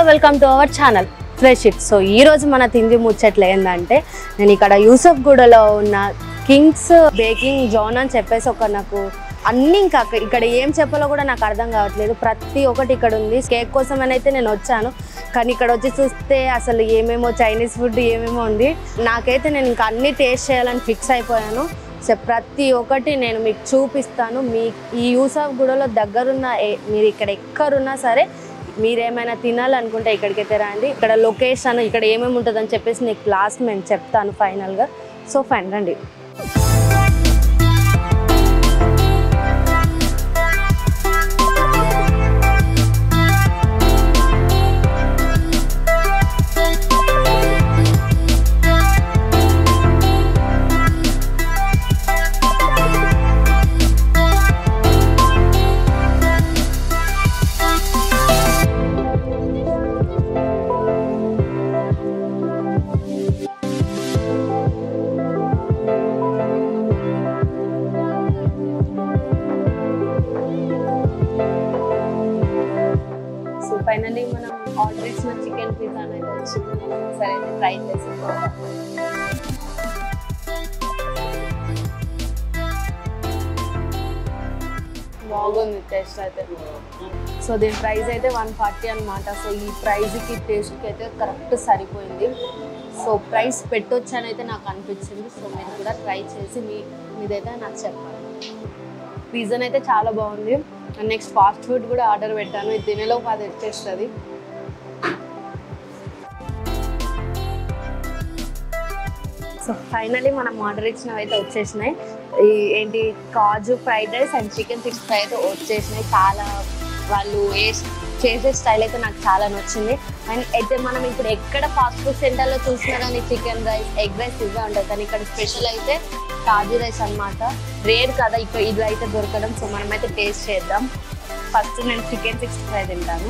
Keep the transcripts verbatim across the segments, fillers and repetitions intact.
Welcome to our channel fresh it. So ఈ రోజు మన తిండి ముచ్చట్లు ఏంటంటే నేను ఇక్కడ యూసఫ్ గూడలో ఉన్న కింగ్స్ బేకింగ్ జోన్ అని చెప్పేసి ఒక నాకు అన్నీ ఇంకా ఇక్కడ ఏం చెప్పాలో కూడా నాకు అర్థం కావట్లేదు. ప్రతి ఒక్కటి ఇక్కడ ఉంది. కేక్ కోసం అని అయితే నేను వచ్చాను, కానీ ఇక్కడ వచ్చి చూస్తే అసలు ఏమేమో చైనీస్ ఫుడ్ ఏమేమో ఉంది. నాకైతే నేను ఇంకా అన్నీ టేస్ట్ చేయాలని ఫిక్స్ అయిపోయాను. సో ప్రతి ఒక్కటి నేను మీకు చూపిస్తాను. మీ ఈ యూసఫ్ గూడలో దగ్గరున్న మీరు ఇక్కడ ఎక్కడున్నా సరే మీరేమైనా తినాలనుకుంటే ఇక్కడికైతే రండి. ఇక్కడ లొకేషన్ ఇక్కడ ఏమేమి ఉంటుందని చెప్పేసి నీకు లాస్ట్ నేను చెప్తాను ఫైనల్గా. సో ఫైన్ రండి. ఫైనల్లీ మనం ఆర్డర్ ఇచ్చిన చికెన్ పిజ్జా అనేది వచ్చింది. సరే అయితే ట్రై చేసాం. బాగుంది టేస్ట్ అయితే. సో దీని ప్రైస్ అయితే వన్ ఫార్టీ అనమాట. సో ఈ ప్రైస్కి టేస్ట్కి అయితే కరెక్ట్ సరిపోయింది. సో ప్రైస్ పెట్టొచ్చు అని అయితే నాకు అనిపించింది. సో మీరు కూడా ట్రై చేసి మీ మీదైతే నాకు చెప్పాలి. పిజ్జా అయితే చాలా బాగుంది. అండ్ నెక్స్ట్ ఫాస్ట్ ఫుడ్ కూడా ఆర్డర్ పెట్టాను. ఇది తినేలోపు అది వచ్చేస్తుంది. సో ఫైనలీ మనం ఆర్డర్ ఇచ్చినవి అయితే వచ్చేసినాయి. ఈ ఏంటి kaju fried rice and chicken sixty five అయితే వచ్చేసినాయి. చాలా వాళ్ళు ఏ చేసే స్టైల్ అయితే నాకు చాలా నచ్చింది. అండ్ అయితే మనం ఇప్పుడు ఎక్కడ ఫాస్ట్ ఫుడ్ సెంటర్లో చూసినా కానీ చికెన్ రైస్ ఎగ్ రైస్ ఇవే ఉంటుంది, కానీ ఇక్కడ స్పెషల్ అయితే కాజు రైస్ అనమాట. రేర్ కదా ఇక్కడ ఇది అయితే దొరకడం. సో మనమైతే టేస్ట్ చేద్దాం. ఫస్ట్ నేను చికెన్ సిక్స్టీ ఫైవ్ తింటాను.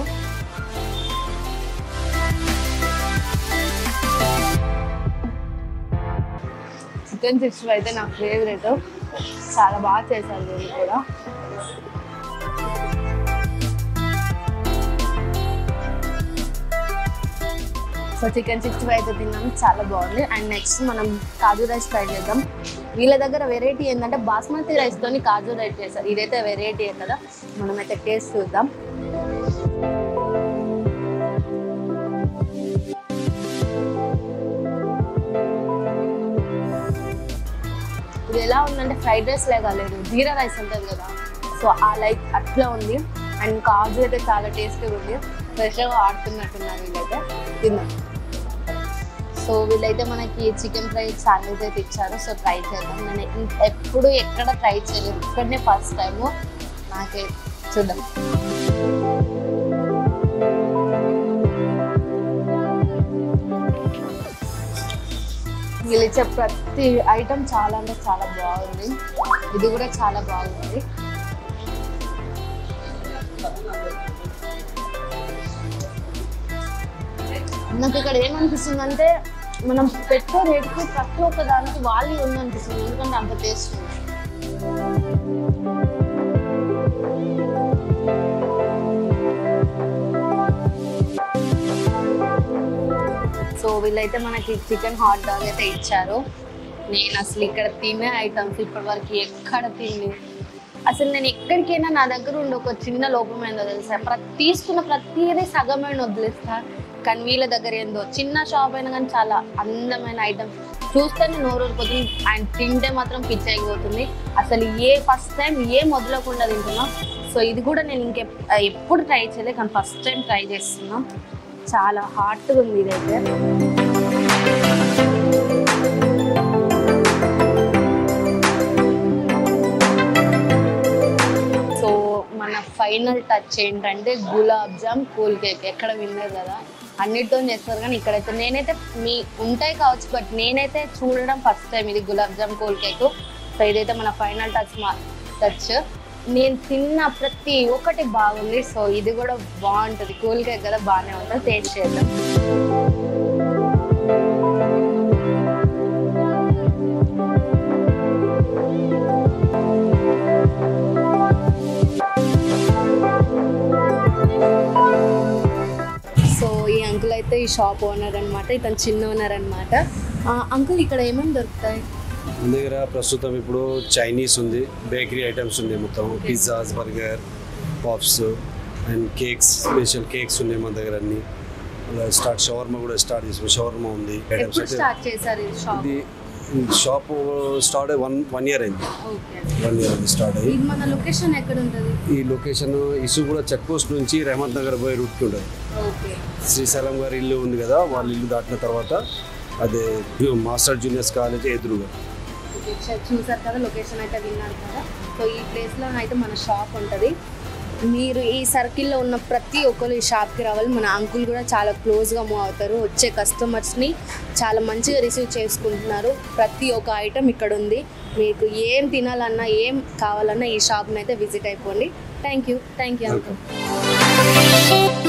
చికెన్ సిక్స్టీ ఫైవ్ అయితే నా ఫేవరెట్. చాలా బాగా చేశారు దీన్ని కూడా. సో చికెన్ సిక్స్టీ ఫైవ్ అయితే తిన్నాము, చాలా బాగుంది. అండ్ నెక్స్ట్ మనం కాజు రైస్ ట్రై చేద్దాం. వీళ్ళ దగ్గర వెరైటీ ఏంటంటే బాస్మతి రైస్తోని కాజు రైస్ చేస్తారు. ఇదైతే వెరైటీ కదా, మనమైతే టేస్ట్ చూద్దాం. ఇది ఎలా ఉందంటే ఫ్రైడ్ రైస్ లాగా లేదు, జీరా రైస్ ఉంటుంది కదా, సో ఆ లైక్ అట్లా ఉంది. అండ్ కాజు అయితే చాలా టేస్టీగా ఉంది. ఫ్రెష్గా ఆడుతున్నట్టున్నారు వీళ్ళైతే. తిన్నాం. సో వీళ్ళైతే మనకి చికెన్ ఫ్రై శాండ్విచ్ అయితే ఇచ్చారు. సో ట్రై చేద్దాం. నేను ఎప్పుడు ఎక్కడ ట్రై చేయలేదు, ఇక్కడనే ఫస్ట్ టైము. నాకే చూద్దాం. వీళ్ళు ఇచ్చే ప్రతి ఐటమ్ చాలా అంటే చాలా బాగుంది. ఇది కూడా చాలా బాగుంది. నాకు ఇక్కడ ఏమనిపిస్తుంది అంటే మనం పెట్టే రేటుకి ప్రతి ఒక్క దానికి వాల్యూ ఉందనిపిస్తుంది, ఎందుకంటే అంత టేస్ట్ ఉంది. సో వీళ్ళైతే మనకి చికెన్ హాట్ డాగ్ అయితే ఇచ్చారు. నేను అసలు ఇక్కడ తినే ఐటమ్స్ ఇప్పటి వరకు ఎక్కడ తిని అసలు నేను ఎక్కడికైనా నా దగ్గర ఉండి ఒక చిన్న లోపం ఏందో తెలుసా, ప్రతి తీసుకున్న ప్రతిదీ సగమైన వదిలేస్తా. కానీ వీళ్ళ దగ్గర ఏందో చిన్న షాప్ అయినా కానీ చాలా అందమైన ఐటమ్స్ చూస్తేనే నోరూరిపోతుంది. అండ్ తింటే మాత్రం పిచ్చి అయిపోతుంది. అసలు ఏ ఫస్ట్ టైం ఏ మొదలకుండా తింటున్నా. సో ఇది కూడా నేను ఇంకె ఎప్పుడు ట్రై చేయలేదు, కానీ ఫస్ట్ టైం ట్రై చేస్తున్నా. చాలా హాట్గా ఉంది ఇదైతే. సో మన ఫైనల్ టచ్ ఏంటంటే గులాబ్ జామ్ కూల్ కేక్. ఎక్కడ విన్నారు కదా, అన్నిటితో చేస్తారు, కానీ ఇక్కడైతే నేనైతే మీ ఉంటాయి కావచ్చు, బట్ నేనైతే చూడడం ఫస్ట్ టైం ఇది gulab jam cool cake. So ఇదైతే మన ఫైనల్ టచ్ మా టచ్ నేను తిన్న ప్రతి ఒక్కటి బాగుంది. సో ఇది కూడా బాగుంటుంది, కూల్ కేక్ కదా, బాగానే ఉంటుంది. టేస్ట్ చేద్దాం. అయితే ఈ షాప్ ఓనర్ అనమాట, ఇతను చిన్న ఓనర్ అనమాట. అంకుల్ ఇక్కడ ఏమేమి దొరుకుతాయి? మన దగ్గర ప్రస్తుతం ఇప్పుడు చైనీస్ ఉంది, బేకరీ ఐటమ్స్ ఉన్నాయి, మొత్తం pizzas, burger, pops and cakes, special cakes ఉన్నాయి మన దగ్గర అన్ని. స్టార్ట్ షవర్మా కూడా స్టార్ట్ చేసాం, షవర్మా ఉంది. ఇది షాప్ స్టార్ట్ అయ్యి వన్ వన్ ఇయర్ అయింది వన్ ఇయర్ అయింది స్టార్ట్ అయ్యి. మన లొకేషన్ ఎక్కడ ఉంటుంది? ఈ లొకేషన్ ఇసు కూడా చెక్ పోస్ట్ నుంచి రెహమత్ నగర్ పోయి రూట్కి ఉంటుంది. శ్రీశైలం గారి ఇల్లు ఉంది కదా, వాళ్ళ ఇల్లు దాటిన తర్వాత అదే మాస్టర్ జూనియర్స్ కాలేజ్ ఎదురుగా. చూసారు కదా, లొకేషన్ అయితే విన్నారు కదా. సో ఈ ప్లేస్లో అయితే మన షాప్ ఉంటుంది. మీరు ఈ సర్కిల్లో ఉన్న ప్రతి ఒక్కరు ఈ షాప్కి రావాలి. మన అంకుల్ కూడా చాలా క్లోజ్గా మూవ్ అవుతారు, వచ్చే కస్టమర్స్ని చాలా మంచిగా రిసీవ్ చేసుకుంటున్నారు. ప్రతి ఒక్క ఐటమ్ ఇక్కడ ఉంది. మీకు ఏం తినాలన్నా ఏం కావాలన్నా ఈ షాప్ని అయితే విజిట్ అయిపోండి. Thank you thank you uncle.